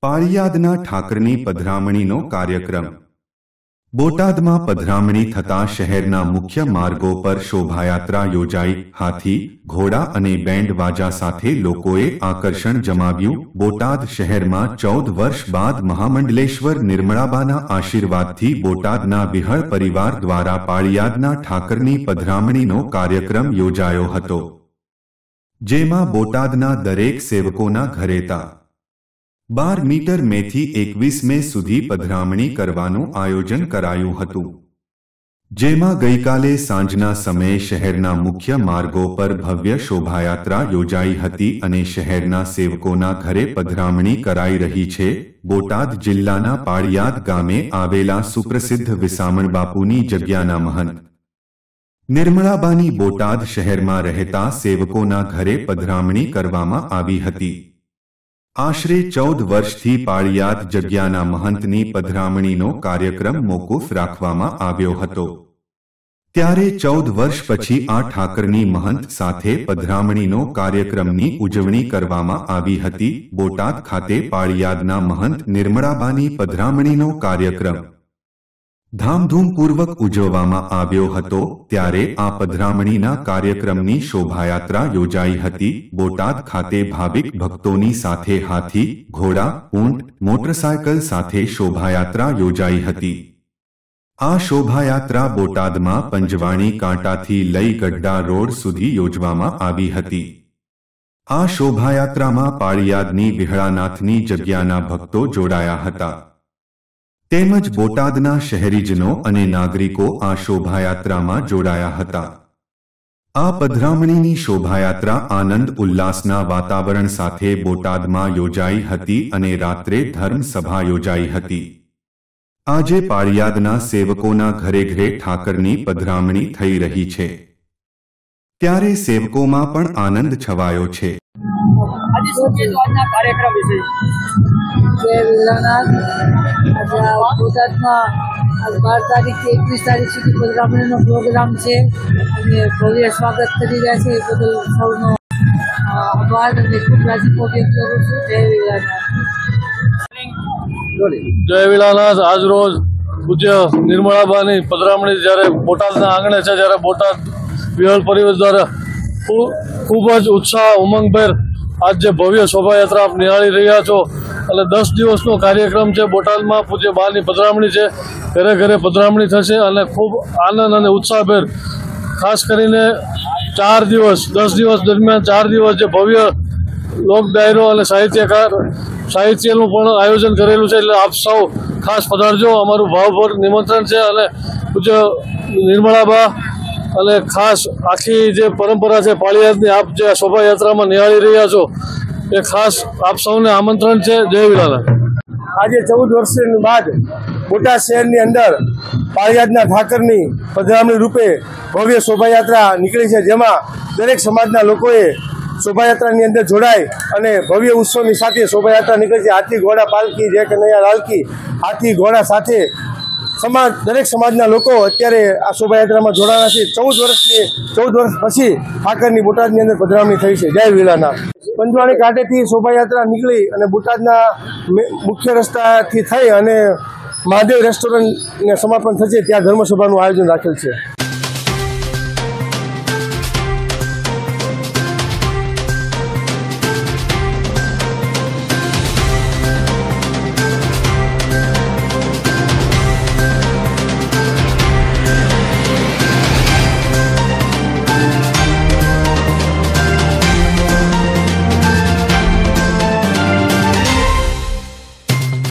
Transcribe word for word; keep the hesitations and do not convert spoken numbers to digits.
પાળિયાદના ઠાકરની પધરામણીનો કાર્યક્રમ। બોટાદમાં પધરામણી થતા શહેરના મુખ્ય માર્ગો પર શોભાયાત્રા યોજાઈ। હાથી, ઘોડા અને બેન્ડ વાજા સાથે લોકોએ આકર્ષણ જમાવ્યું। બોટાદ શહેરમાં ચૌદ વર્ષ બાદ મહામંડલેશ્વર નિર્મળાબાના આશીર્વાદથી બોટાદના વિહળ પરિવાર દ્વારા પાળિયાદના ઠાકરની પધરામણીનો કાર્યક્રમ યોજાયો હતો, જેમાં બોટાદના દરેક સેવકોના ઘરેતા બાર મીટર મેથી એકવીસ મે સુધી પધરામણી કરવાનું આયોજન કરાયું હતું, જેમાં ગઈકાલે સાંજના સમયે શહેરના મુખ્ય માર્ગો પર ભવ્ય શોભાયાત્રા યોજાઈ હતી અને શહેરના સેવકોના ઘરે પધરામણી કરાઈ રહી છે। બોટાદ જિલ્લાના પાળિયાદ ગામે આવેલા સુપ્રસિદ્ધ વિસામણ બાપુની જગ્યાના મહંત નિર્મળાબાની બોટાદ શહેરમાં રહેતા સેવકોના ઘરે પધરામણી કરવામાં આવી હતી। આશરે ચૌદ વર્ષથી પાળિયાદ જગ્યાના મહંતની પધરામણીનો કાર્યક્રમ મોકૂફ રાખવામાં આવ્યો હતો, ત્યારે ચૌદ વર્ષ પછી આ ઠાકરની મહંત સાથે પધરામણીનો કાર્યક્રમની ઉજવણી કરવામાં આવી હતી। બોટાદ ખાતે પાળિયાદના મહંત નિર્મળાબાની પધરામણીનો કાર્યક્રમ ધામધૂમપૂર્વક ઉજવવામાં આવ્યો હતો, ત્યારે આ પધરામણીના કાર્યક્રમની શોભાયાત્રા યોજાઈ હતી। બોટાદ ખાતે ભાવિક ભક્તોની સાથે હાથી, ઘોડા, ઊંટ, મોટરસાયકલ સાથે શોભાયાત્રા યોજાઈ હતી। આ શોભાયાત્રા બોટાદમાં પંજવાણી કાંટાથી લઈ ગઢડા રોડ સુધી યોજવામાં આવી હતી। આ શોભાયાત્રામાં પાળિયાદની વિહળાનાથની જગ્યાના ભક્તો જોડાયા હતા, તેમજ બોટાદના શહેરીજનો અને નાગરિકો આ શોભાયાત્રામાં જોડાયા હતા। આ પધરામણીની શોભાયાત્રા આનંદ ઉલ્લાસના વાતાવરણ સાથે બોટાદમાં યોજાઈ હતી અને રાત્રે ધર્મ સભા યોજાઈ હતી। આજે પાળિયાદના સેવકોના ઘરે ઘરે ઠાકરની પધરામણી થઈ રહી છે, ત્યારે સેવકોમાં પણ આનંદ છવાયો છે। बार तारीख से एकवीस तारीख सुधी पधरामणीनो प्रोग्राम है। भव्य स्वागत करी रह्या छे, बदल सौनो आभार अने खूब राजीपो व्यक्त करूं छुं। जय विलानाथ। जय विलानाथ। आज रोज पूज्य निर्मळाबानी पधरामणी ज्यारे बोटादना आंगणे छे, ज्यारे बोटाद विहळ परिવાર द्वारा खूब ज उत्साह उमंगभेर आज जे भव्य शोभायात्रा आप निहाળી રહ્યા છો અને દસ દિવસનો કાર્યક્રમ છે। બોટાદમાં પૂજ્ય બાની પધરામણી છે, ઘરે ઘરે પધરામણી થશે અને ખૂબ આનંદ અને ઉત્સાહભેર ખાસ કરીને ચાર દિવસ દસ દિવસ દરમિયાન ચાર દિવસ જે ભવ્ય લોક ડાયરો અને સાહિત્યકાર સાહિત્યનું પણ આયોજન કરેલું છે, એટલે આપ સૌ ખાસ પધારજો। અમારું ભાવભર નિમંત્રણ છે અને પૂજ્ય નિર્મળાબા અને ખાસ આખી જે પરંપરા છે પાળિયાદની આપ જે શોભાયાત્રામાં નિહાળી રહ્યા છો એ ખાસ આપ સૌને આમંત્રણ છે। જય વિલાનાથ। આજે ચૌદ વર્ષ બાદ બોટાદ શહેરની અંદર પાળિયાદના ઠાકરની પધરામણી રૂપે ભવ્ય શોભાયાત્રા નીકળી છે, જેમાં દરેક સમાજના લોકોએ શોભાયાત્રાની અંદર જોડાઈ અને ભવ્ય ઉત્સવની સાથે શોભાયાત્રા નીકળી છે। હાથી, ઘોડા, પાલકી, જય કનૈયા લાલકી, હાથી ઘોડા સાથે સમાજ દરેક સમાજના લોકો અત્યારે આ શોભાયાત્રામાં જોડાણા છે। ચૌદ વર્ષની ચૌદ વર્ષ પછી ઠાકરની બોટાદની અંદર પધરામણી થઈ છે। જય વિલાનાથ। પંજવાણી કાંઠેથી શોભાયાત્રા નીકળી અને બોટાદના મુખ્ય રસ્તાથી થઈ અને મહાદેવ રેસ્ટોરન્ટને સમાપન થશે, ત્યાં ધર્મસભાનું આયોજન રાખેલ છે।